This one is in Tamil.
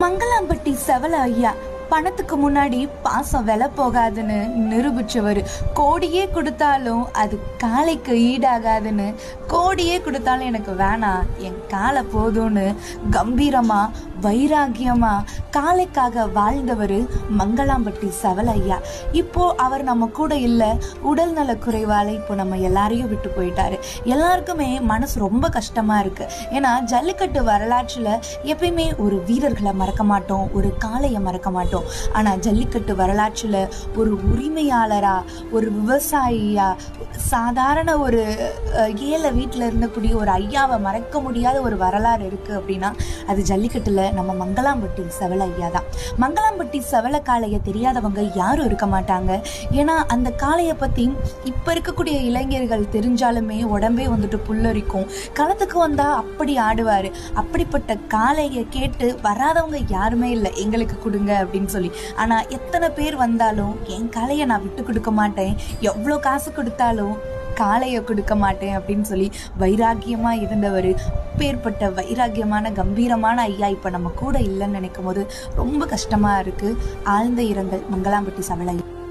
மங்களாம்பட்டி செவல ஐயா பணத்துக்கு முன்னாடி பாசம் விலை போகாதுன்னு நிரூபிச்சவர். கோடியே கொடுத்தாலும் அது காளைக்கு ஈடாகாதுன்னு, கோடியே கொடுத்தாலும் எனக்கு வேணாம், என் காலை போதும்னு கம்பீரமா வைராகியமா காளைக்காக வாழ்ந்தவர் மங்களாம்பட்டி செவல ஐயா. இப்போ அவர் நம்ம கூட இல்லை, உடல் நல குறைவால இப்போ நம்ம எல்லாரையும் விட்டு போயிட்டாரு. எல்லாருக்குமே மனசு ரொம்ப கஷ்டமா இருக்கு. ஏன்னா ஜல்லிக்கட்டு வரலாற்றுல எப்பயுமே ஒரு வீரர்களை மறக்க மாட்டோம், ஒரு காளையை மறக்க மாட்டோம். ஆனா ஜல்லிக்கட்டு வரலாற்றுல ஒரு உரிமையாளரா, ஒரு விவசாயியா, சாதாரண ஒரு ஏழை வீட்டுல இருந்தக்கூடிய ஒரு ஐயாவை மறக்க முடியாத ஒரு வரலாறு இருக்கு அப்படின்னா அது ஜல்லிக்கட்டுல நம்ம மங்களாம்பட்டி செவல ஐயா தான். மங்களாம்பட்டி செவல காளையை தெரியாதவங்க யாரும் இருக்க மாட்டாங்க. ஏன்னா அந்த காளையை பத்தி இப்ப இருக்கக்கூடிய இளைஞர்கள் தெரிஞ்சாலுமே உடம்பே வந்துட்டு புல்லரிக்கும். களத்துக்கு வந்தா அப்படி ஆடுவாரு. அப்படிப்பட்ட காளையை கேட்டு வராதவங்க யாருமே இல்லை, எங்களுக்கு கொடுங்க அப்படின்னு சொல்லி. ஆனா எத்தனை பேர் வந்தாலும் என் காளையை நான் விட்டு கொடுக்க மாட்டேன், எவ்வளோ காசு கொடுத்தாலும் காளையை கொடுக்க மாட்டேன் அப்படின்னு சொல்லி வைராக்கியமா இருந்தவர். பேர்பட்ட வைராக்கியமான கம்பீரமான ஐயா இப்ப நம்ம கூட இல்லைன்னு நினைக்கும் போது ரொம்ப கஷ்டமா இருக்கு. ஆழ்ந்த இரங்கல் மங்களாம்பட்டி செவல ஐயா.